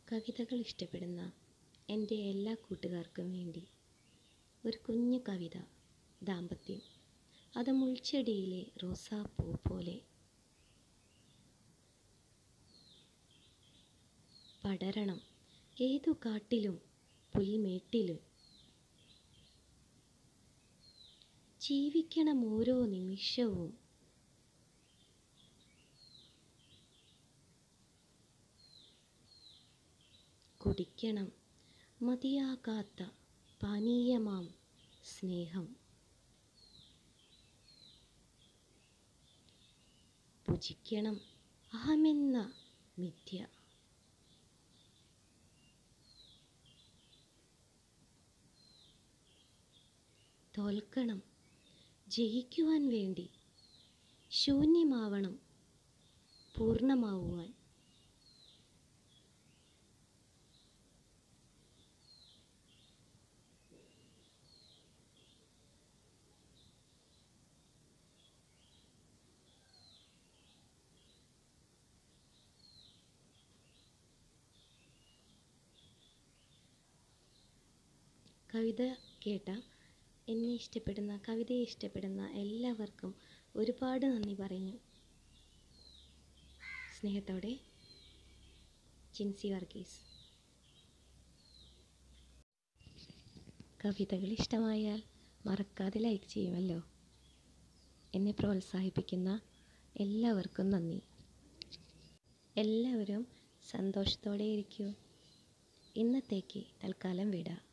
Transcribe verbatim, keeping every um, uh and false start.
കവിതകൾ ഇഷ്ടപ്പെടുന്ന എൻ്റെ എല്ലാ കൂട്ടുകാർക്കും വേണ്ടി ഒരു കുഞ്ഞു കവിത. ദാമ്പത്യം അത് മുൾച്ചെടിയിലെ റോസാപ്പൂ പോലെ പടരണം ഏതു കാട്ടിലും പുൽമേട്ടിലും. ജീവിക്കണം ഓരോ നിമിഷവും കുടിക്കണം മതിയാകാത്ത പാനീയമാം സ്നേഹം. ഭുജിക്കണം അഹമെന്ന മിഥ്യ. തോൽക്കണം ജയിക്കുവാൻ വേണ്ടി, ശൂന്യമാവണം പൂർണ്ണമാവുവാൻ. കവിത കേട്ട എന്നെ ഇഷ്ടപ്പെടുന്ന, കവിതയെ ഇഷ്ടപ്പെടുന്ന എല്ലാവർക്കും ഒരുപാട് നന്ദി പറയുന്നു. സ്നേഹത്തോടെ, ജിൻസി വർഗീസ്. കവിതകൾ ഇഷ്ടമായാൽ മറക്കാതെ ലൈക്ക് ചെയ്യുമല്ലോ. എന്നെ പ്രോത്സാഹിപ്പിക്കുന്ന എല്ലാവർക്കും നന്ദി. എല്ലാവരും സന്തോഷത്തോടെ ഇരിക്കൂ. ഇന്നത്തേക്ക് തൽക്കാലം വിടാം.